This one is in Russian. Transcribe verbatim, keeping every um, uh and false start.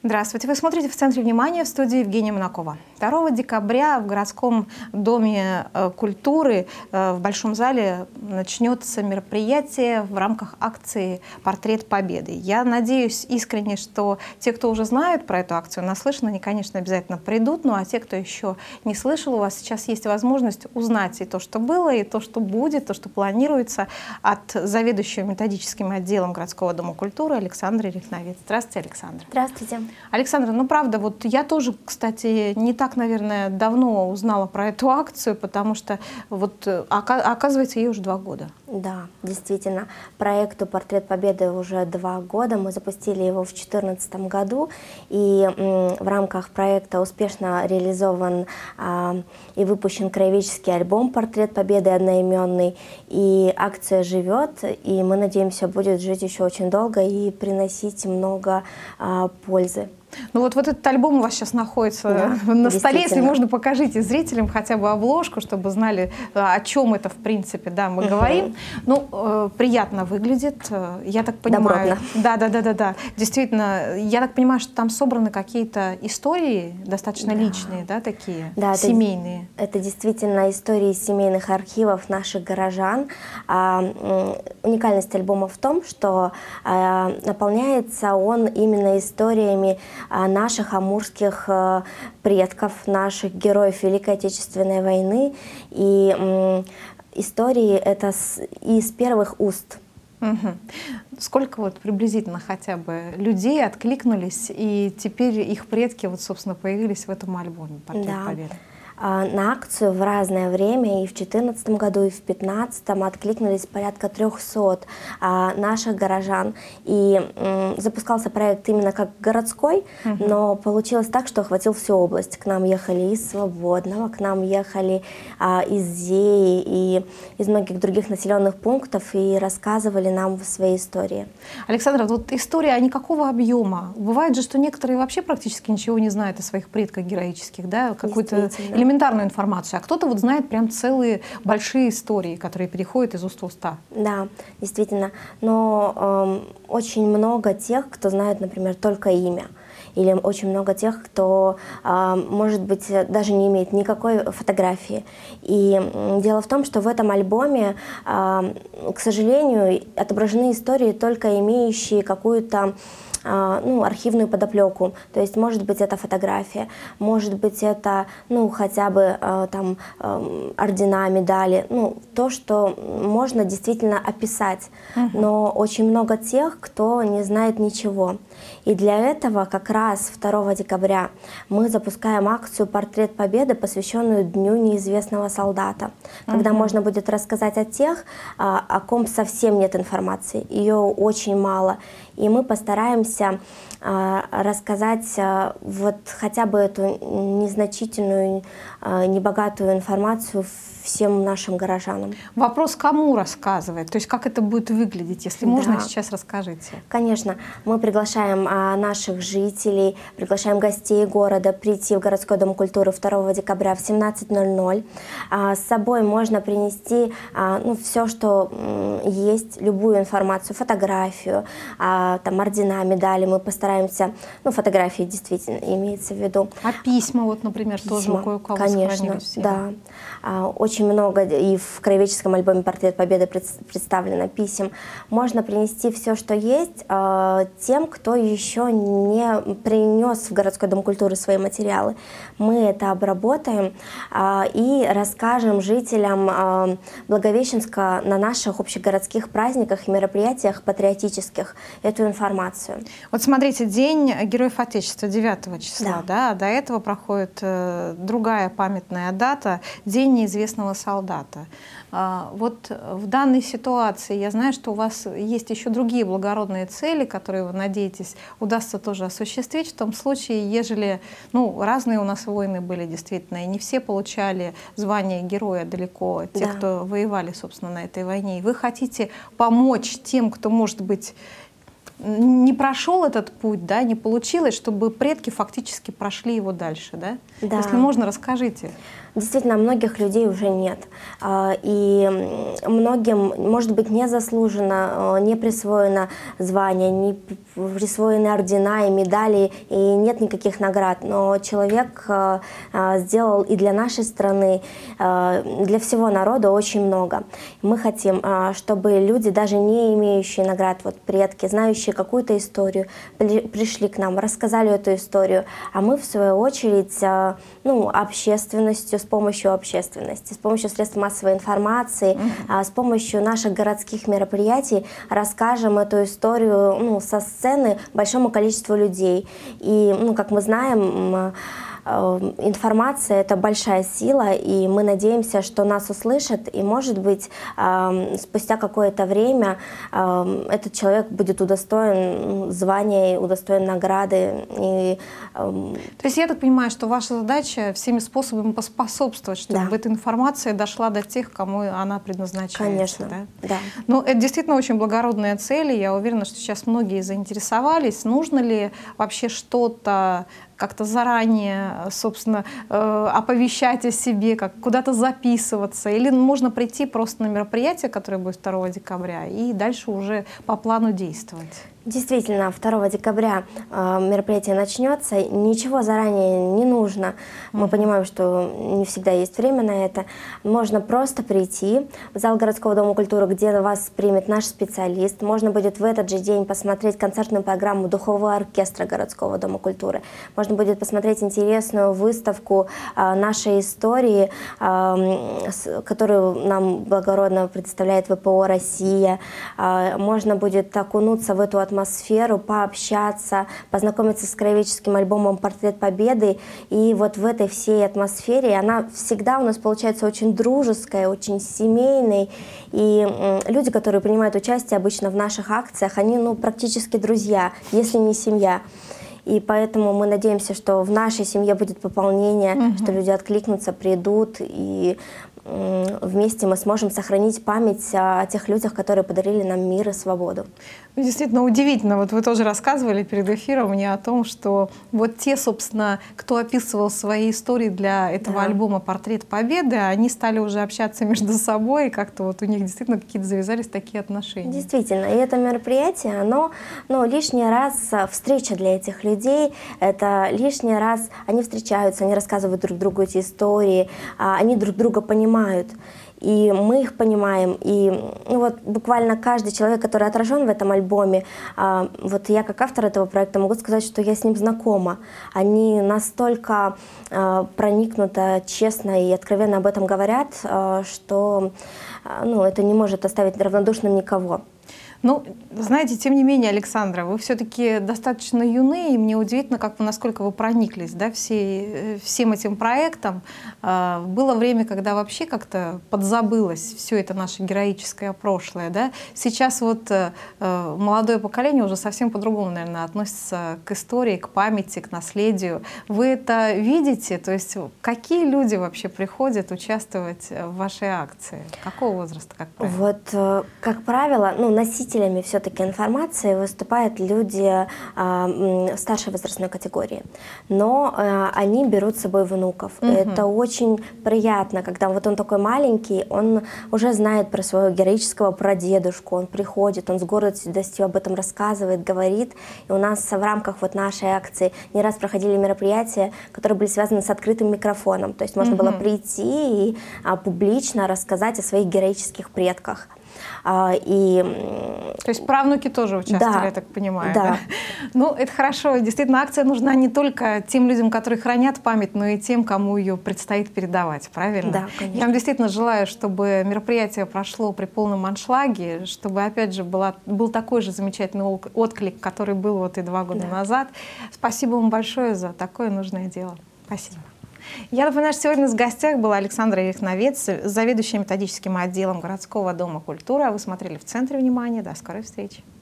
Здравствуйте. Вы смотрите «В центре внимания», в студии Евгения Монакова. второго декабря в городском доме культуры в Большом зале начнется мероприятие в рамках акции «Портрет Победы». Я надеюсь искренне, что те, кто уже знают про эту акцию, наслышаны, они, конечно, обязательно придут. Ну а те, кто еще не слышал, у вас сейчас есть возможность узнать и то, что было, и то, что будет, то, что планируется от заведующего методическим отделом городского дома культуры Александры Рихновец. Здравствуйте, Александра. Здравствуйте. Александра, ну правда, вот я тоже, кстати, не так, наверное, давно узнала про эту акцию, потому что вот оказывается, ей уже два года. Да, действительно, проекту «Портрет Победы» уже два года. Мы запустили его в две тысячи четырнадцатом году, и в рамках проекта успешно реализован а, и выпущен краеведческий альбом «Портрет Победы» одноименный. И акция живет, и мы надеемся, будет жить еще очень долго и приносить много а, пользы. Ну вот, вот этот альбом у вас сейчас находится да, на столе, если можно, покажите зрителям хотя бы обложку, чтобы знали, о чем это в принципе, да, мы угу. говорим. Ну, э, приятно выглядит, я так понимаю. Да, да, да, да, да. Действительно, я так понимаю, что там собраны какие-то истории достаточно да. личные, да, такие, да, семейные. Это, это действительно истории семейных архивов наших горожан. А, уникальность альбома в том, что а, наполняется он именно историями наших амурских предков, наших героев Великой Отечественной войны. И м, истории это с, из первых уст. Угу. Сколько вот приблизительно хотя бы людей откликнулись, и теперь их предки вот, собственно, появились в этом альбоме «Портрет да. Победы»? На акцию в разное время, и в две тысячи четырнадцатом году, и в две тысячи пятнадцатом откликнулись порядка трёхсот а, наших горожан. И м, запускался проект именно как городской, угу. но получилось так, что охватил всю область. К нам ехали из Свободного, к нам ехали а, из Зеи и из многих других населенных пунктов и рассказывали нам свои истории. Александра, вот история, а никакого объема? Бывает же, что некоторые вообще практически ничего не знают о своих предках героических, да? Какую-то элементарную информацию, а кто-то вот знает прям целые большие истории, которые переходят из уст в уста. Да, действительно. Но э, очень много тех, кто знает, например, только имя. Или очень много тех, кто, э, может быть, даже не имеет никакой фотографии. И э, дело в том, что в этом альбоме, э, к сожалению, отображены истории, только имеющие какую-то ну, архивную подоплеку. То есть, может быть, это фотография, может быть, это, ну, хотя бы э, там э, ордена, медали, ну, то, что можно действительно описать. Uh-huh. Но очень много тех, кто не знает ничего. И для этого как раз второго декабря мы запускаем акцию «Портрет Победы», посвященную Дню неизвестного солдата, uh-huh. когда можно будет рассказать о тех, о ком совсем нет информации, ее очень мало. И мы постараемся э, рассказать э, вот хотя бы эту незначительную, э, небогатую информацию всем нашим горожанам. Вопрос, кому рассказывать? То есть как это будет выглядеть? Если да. можно, сейчас расскажите. Конечно. Мы приглашаем а, наших жителей, приглашаем гостей города прийти в городской дом культуры второго декабря в семнадцать ноль ноль. А, с собой можно принести а, ну, все, что м, есть, любую информацию, фотографию, а, там, ордена, медали. Мы постараемся, ну, фотографии действительно имеется в виду. А письма, вот, например, письма, тоже кое-у-кого конечно, да. А, очень много, и в краеведческом альбоме «Портрет Победы» представлено писем. Можно принести все, что есть, э, тем, кто еще не принес в городской дом культуры свои материалы. Мы это обработаем э, и расскажем жителям э, Благовещенска на наших общегородских праздниках и мероприятиях патриотических эту информацию. Вот смотрите, День Героев Отечества девятого числа, да, да, до этого проходит э, другая памятная дата, День неизвестного солдата. Вот в данной ситуации я знаю, что у вас есть еще другие благородные цели, которые вы надеетесь удастся тоже осуществить в том случае, ежели, ну, разные у нас войны были действительно, и не все получали звание героя далеко, те, да. кто воевали, собственно, на этой войне. И вы хотите помочь тем, кто, может быть, не прошел этот путь, да, не получилось, чтобы предки фактически прошли его дальше, да? Да. Если можно, расскажите. Действительно, многих людей уже нет. И многим, может быть, не заслужено, не присвоено звание, не присвоены ордена и медали, и нет никаких наград. Но человек сделал и для нашей страны, для всего народа очень много. Мы хотим, чтобы люди, даже не имеющие наград, вот предки, знающие какую-то историю, пришли к нам, рассказали эту историю, а мы, в свою очередь, ну, общественностью, с помощью общественности, с помощью средств массовой информации, mm-hmm. с помощью наших городских мероприятий расскажем эту историю, ну, со сцены большому количеству людей. И, ну, как мы знаем, информация — это большая сила, и мы надеемся, что нас услышат, и, может быть, спустя какое-то время этот человек будет удостоен звания, удостоен награды. И... То есть я так понимаю, что ваша задача всеми способами поспособствовать, чтобы да. эта информация дошла до тех, кому она предназначается. Конечно, да? да. Ну, это действительно очень благородная цель, и я уверена, что сейчас многие заинтересовались. Нужно ли вообще что-то как-то заранее, собственно, э, оповещать о себе, как куда-то записываться, или можно прийти просто на мероприятие, которое будет второго декабря, и дальше уже по плану действовать? Действительно, второго декабря э, мероприятие начнется, ничего заранее не нужно. Мы mm-hmm. понимаем, что не всегда есть время на это. Можно просто прийти в зал городского дома культуры, где вас примет наш специалист. Можно будет в этот же день посмотреть концертную программу духового оркестра городского дома культуры. Можно будет посмотреть интересную выставку э, нашей истории, э, с, которую нам благородно представляет вэ пэ о «Россия». Э, можно будет окунуться в эту атмосферу, атмосферу, пообщаться, познакомиться с краеведческим альбомом «Портрет Победы». И вот в этой всей атмосфере она всегда у нас получается очень дружеская, очень семейной. И люди, которые принимают участие обычно в наших акциях, они ну, практически друзья, если не семья. И поэтому мы надеемся, что в нашей семье будет пополнение, mm-hmm. что люди откликнутся, придут, и вместе мы сможем сохранить память о тех людях, которые подарили нам мир и свободу. Действительно удивительно. Вот вы тоже рассказывали перед эфиром мне о том, что вот те, собственно, кто описывал свои истории для этого да. альбома «Портрет Победы», они стали уже общаться между собой, и как-то вот у них действительно какие-то завязались такие отношения. Действительно. И это мероприятие, оно ну, лишний раз встреча для этих людей. Это лишний раз они встречаются, они рассказывают друг другу эти истории, они друг друга понимают. И мы их понимаем. И ну, вот буквально каждый человек, который отражен в этом альбоме, а, вот я как автор этого проекта могу сказать, что я с ним знакома. Они настолько а, проникнуто, честно и откровенно об этом говорят, а, что а, ну, это не может оставить равнодушным никого. Ну, знаете, тем не менее, Александра, вы все-таки достаточно юны, и мне удивительно, как вы, насколько вы прониклись, да, все, всем этим проектом. Было время, когда вообще как-то подзабылось все это наше героическое прошлое, да. Сейчас вот молодое поколение уже совсем по-другому, наверное, относится к истории, к памяти, к наследию. Вы это видите? То есть какие люди вообще приходят участвовать в вашей акции? Какого возраста, как правило? Вот, как правило, ну, носители Носителями все-таки информации выступают люди э, старшей возрастной категории, но э, они берут с собой внуков. Угу. Это очень приятно, когда вот он такой маленький, он уже знает про своего героического прадедушку, он приходит, он с гордостью об этом рассказывает, говорит. И у нас в рамках вот нашей акции не раз проходили мероприятия, которые были связаны с открытым микрофоном, то есть можно угу. было прийти и а, публично рассказать о своих героических предках. И... То есть правнуки тоже участвовали, да, я так понимаю. Да. Да? Ну, это хорошо. Действительно, акция нужна не только тем людям, которые хранят память, но и тем, кому ее предстоит передавать, правильно? Да, конечно. Я вам действительно желаю, чтобы мероприятие прошло при полном аншлаге, чтобы, опять же, была, был такой же замечательный отклик, который был вот и два года да. назад. Спасибо вам большое за такое нужное дело. Спасибо. Я напоминаю, что сегодня в гостях была Александра Ерехновец, заведующая методическим отделом городского дома культуры. А вы смотрели «В центре внимания». До скорой встречи.